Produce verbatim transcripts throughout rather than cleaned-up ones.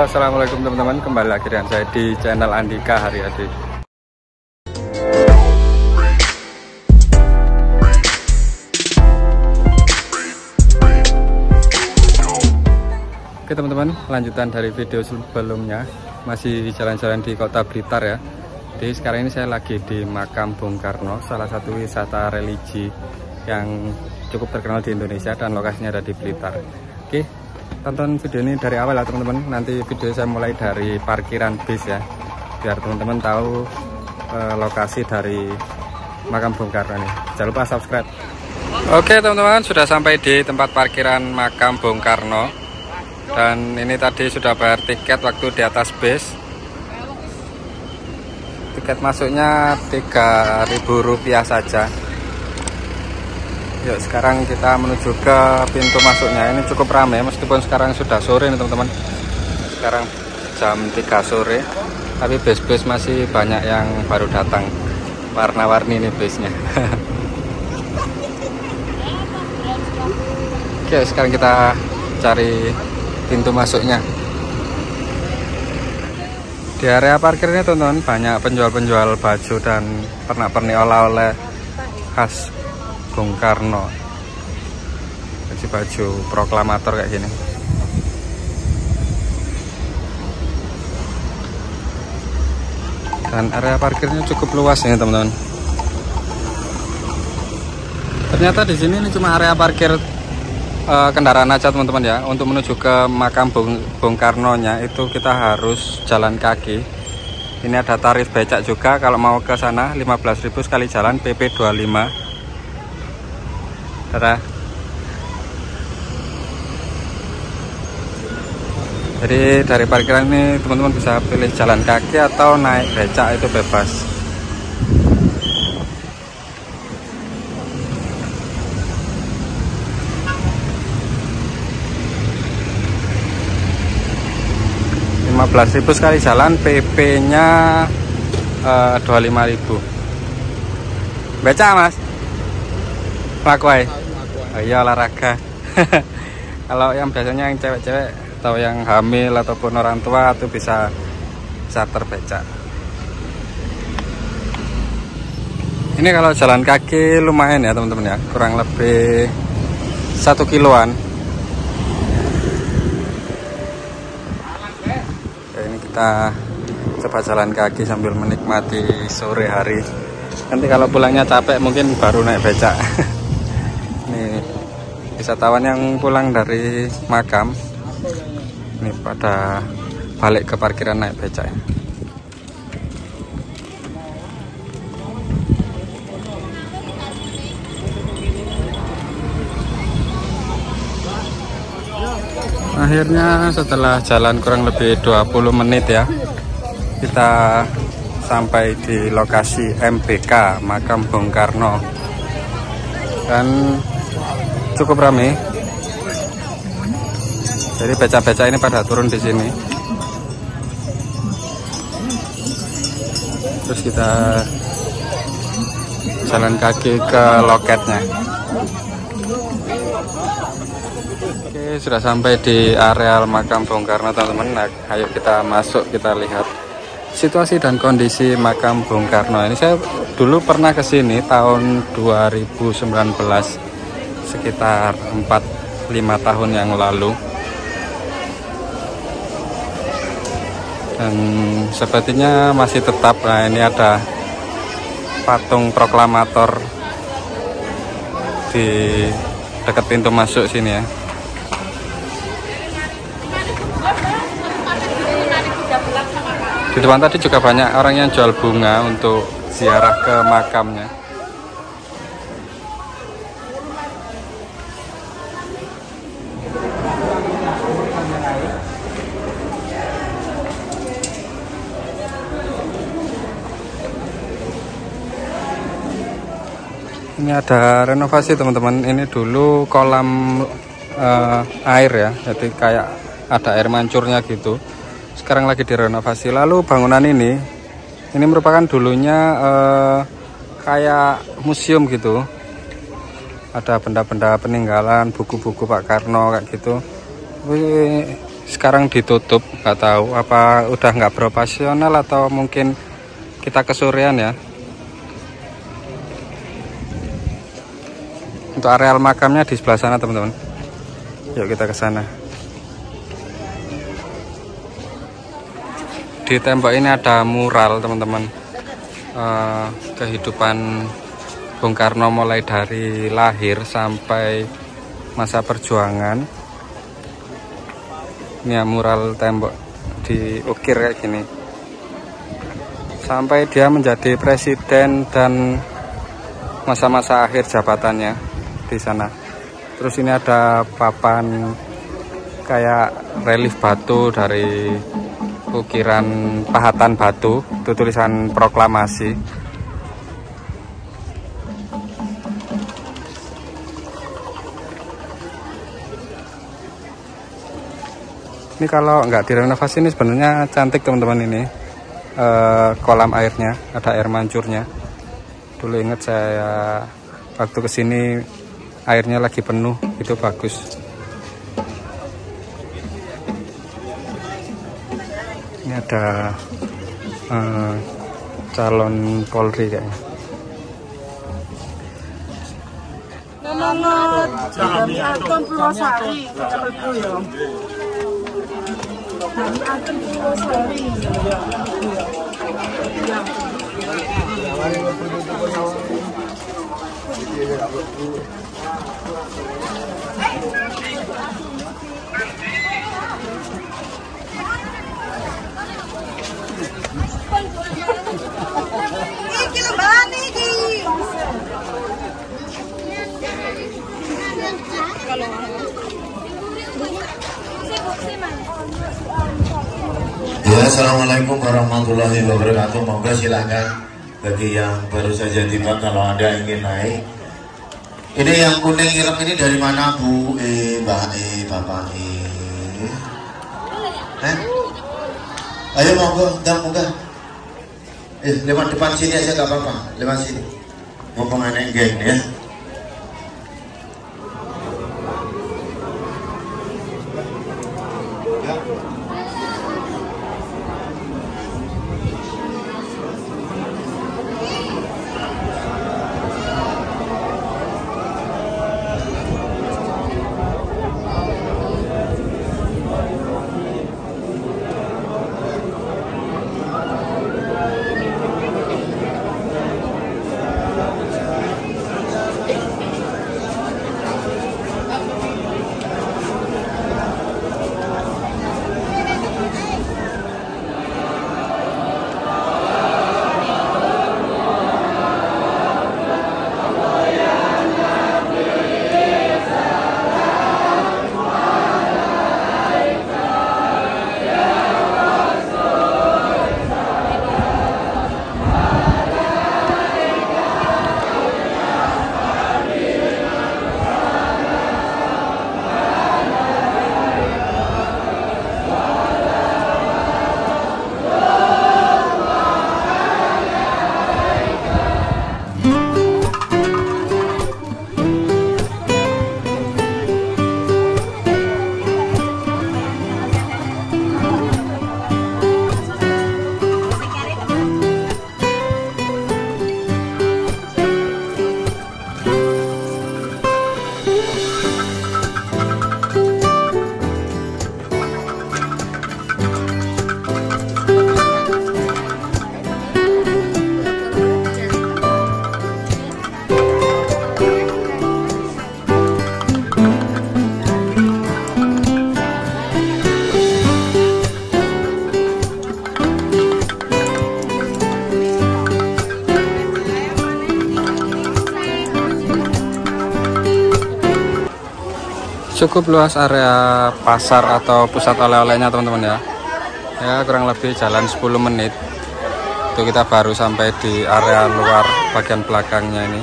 assalamualaikum teman-teman, kembali lagi dengan saya di channel Andika Haryadi. Oke teman-teman, lanjutan dari video sebelumnya, masih jalan-jalan di kota Blitar ya. Jadi sekarang ini saya lagi di makam Bung Karno, salah satu wisata religi yang cukup terkenal di Indonesia dan lokasinya ada di Blitar. Oke, tonton video ini dari awal ya teman-teman. Nanti video saya mulai dari parkiran bis ya, biar teman-teman tahu eh, lokasi dari makam Bung Karno ini. Jangan lupa subscribe. Oke teman-teman, sudah sampai di tempat parkiran makam Bung Karno. Dan ini tadi sudah bayar tiket waktu di atas bis. Tiket masuknya tiga ribu rupiah saja. Yuk sekarang kita menuju ke pintu masuknya. Ini cukup ramai meskipun sekarang sudah sore nih teman-teman. Sekarang jam tiga sore, tapi bis-bis masih banyak yang baru datang. Warna-warni ini bisnya. Oke, sekarang kita cari pintu masuknya. Di area parkir ini teman-teman banyak penjual-penjual baju dan pernak-pernik oleh-oleh khas Bung Karno. Baju-baju proklamator kayak gini. Dan area parkirnya cukup luas ini teman-teman. Ternyata di sini ini cuma area parkir uh, kendaraan aja teman-teman ya. Untuk menuju ke makam Bung, Bung Karno nya itu kita harus jalan kaki. Ini ada tarif becak juga, kalau mau ke sana lima belas ribu sekali jalan, P P dua puluh lima. Dadah. Jadi dari parkiran ini teman-teman bisa pilih jalan kaki atau naik becak, itu bebas. lima belas ribu sekali jalan, P P nya uh, dua puluh lima ribu. Becak mas? Lakuai? Oh iya, olahraga. Kalau yang biasanya yang cewek-cewek atau yang hamil ataupun orang tua itu bisa charter becak. Ini kalau jalan kaki lumayan ya teman-teman ya, kurang lebih satu kiloan. Oke, ini kita coba jalan kaki sambil menikmati sore hari. Nanti kalau pulangnya capek mungkin baru naik becak. Nih wisatawan yang pulang dari makam ini pada balik ke parkiran naik becak. Akhirnya setelah jalan kurang lebih dua puluh menit ya, kita sampai di lokasi M B K makam Bung Karno. Dan cukup ramai. Jadi becak-becak ini pada turun di sini. Terus kita jalan kaki ke loketnya. Oke, sudah sampai di areal makam Bung Karno teman-teman. Nah, ayo kita masuk, kita lihat situasi dan kondisi makam Bung Karno. Ini saya dulu pernah ke sini tahun dua ribu sembilan belas, sekitar empat lima tahun yang lalu. Dan sepertinya masih tetap. Nah, ini ada patung proklamator di dekat pintu masuk sini ya. Di depan tadi juga banyak orang yang jual bunga untuk ziarah ke makamnya. Ini ada renovasi teman-teman. Ini dulu kolam uh, air ya, jadi kayak ada air mancurnya gitu. Sekarang lagi direnovasi. Lalu bangunan ini, ini merupakan dulunya uh, kayak museum gitu. Ada benda-benda peninggalan, buku-buku Pak Karno kayak gitu. Wih, sekarang ditutup, nggak tahu apa udah nggak beroperasional atau mungkin kita kesorean ya. Untuk areal makamnya di sebelah sana teman-teman. Yuk kita ke sana. Di tembok ini ada mural teman-teman, uh, kehidupan Bung Karno mulai dari lahir sampai masa perjuangan. Ini ya, mural tembok diukir kayak gini sampai dia menjadi presiden dan masa-masa akhir jabatannya di sana. Terus ini ada papan kayak relief batu dari ukiran pahatan batu, itu tulisan proklamasi. Ini kalau nggak direnovasi ini sebenarnya cantik teman-teman. Ini e, kolam airnya, ada air mancurnya. Dulu ingat saya waktu kesini airnya lagi penuh, itu bagus. Ini ada e, calon Polri kayaknya. Ya, assalamualaikum warahmatullahi wabarakatuh. Moga silakan bagi yang baru saja tiba kalau Anda ingin naik. Ini yang kuning irem ini dari mana Bu? Eh, Mbak E, Bapak E. Eh? Ayo monggo, ndang moga. Eh, lewat depan sini aja nggak apa-apa, lewat sini. Mumpung anak geng ya. Cukup luas area pasar atau pusat oleh-olehnya teman-teman ya. Ya kurang lebih jalan sepuluh menit. Itu kita baru sampai di area luar bagian belakangnya ini.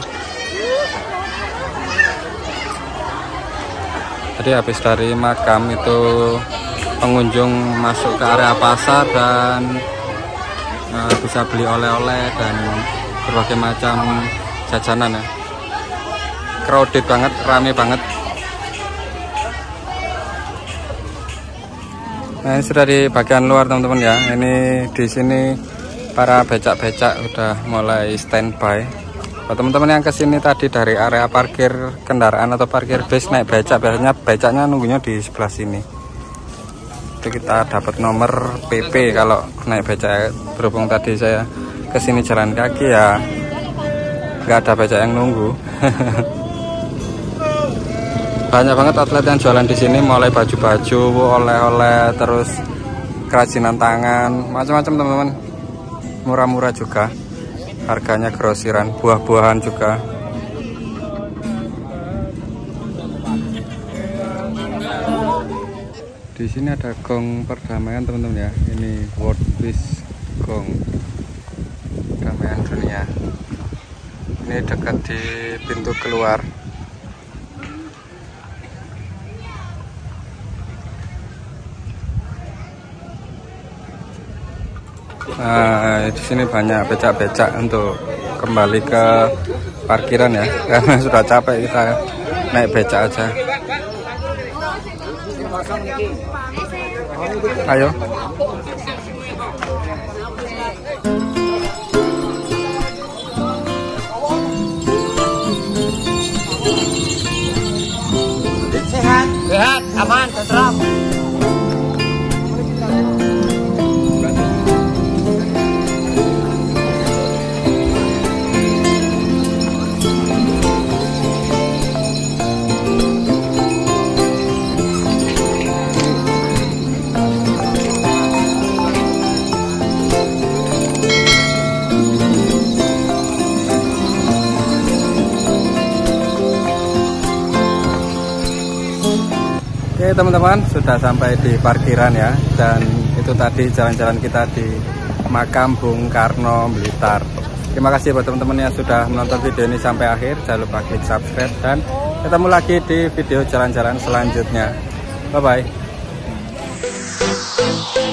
Jadi habis dari makam itu pengunjung masuk ke area pasar dan uh, bisa beli oleh-oleh dan berbagai macam jajanan ya. Crowded banget, rame banget. Nah, ini sudah di bagian luar teman-teman ya. Ini di sini para becak-becak udah mulai standby. Buat teman-teman yang kesini tadi dari area parkir kendaraan atau parkir bis naik becak, biasanya becaknya nunggunya di sebelah sini. Itu kita dapat nomor P P kalau naik becak. Berhubung tadi saya kesini jalan kaki ya, nggak ada becak yang nunggu. Banyak banget outlet yang jualan di sini, mulai baju-baju, oleh-oleh, terus kerajinan tangan, macam-macam teman-teman. Murah-murah juga, harganya grosiran, buah-buahan juga. Di sini ada gong perdamaian teman-teman ya. Ini World Peace Gong perdamaian dunia. Ini dekat di pintu keluar. Nah, di sini banyak becak-becak untuk kembali ke parkiran ya, karena sudah capek kita naik becak aja. Ayo. Sehat, sehat, aman, tentram. Oke teman-teman, sudah sampai di parkiran ya. Dan itu tadi jalan-jalan kita di makam Bung Karno Blitar. Terima kasih buat teman-teman yang sudah menonton video ini sampai akhir. Jangan lupa klik subscribe dan ketemu lagi di video jalan-jalan selanjutnya. Bye bye.